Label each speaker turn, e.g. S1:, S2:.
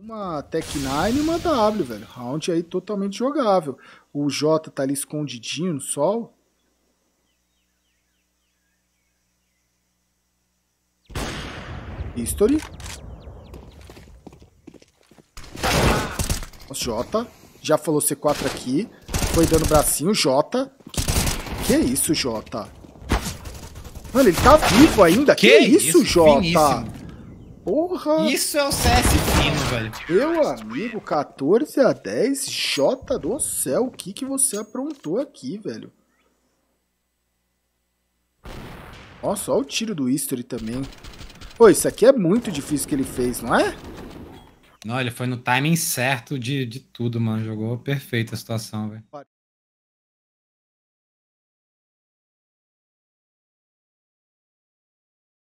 S1: Uma Tech 9 e uma W, velho. Round aí totalmente jogável. O Jota tá ali escondidinho no sol. History. O Jota. Já falou C4 aqui. Foi dando bracinho. Jota. Que isso, Jota? Mano, ele tá vivo ainda. Que isso, Jota?
S2: Finíssimo.
S1: Porra.
S2: Isso é o CS fino, velho.
S1: Meu amigo, 14-10. Jota do céu. O que você aprontou aqui, velho? Nossa, olha o tiro do History também. Pô, isso aqui é muito difícil que ele fez, não é?
S2: Não, ele foi no timing certo de tudo, mano. Jogou perfeito a situação, velho.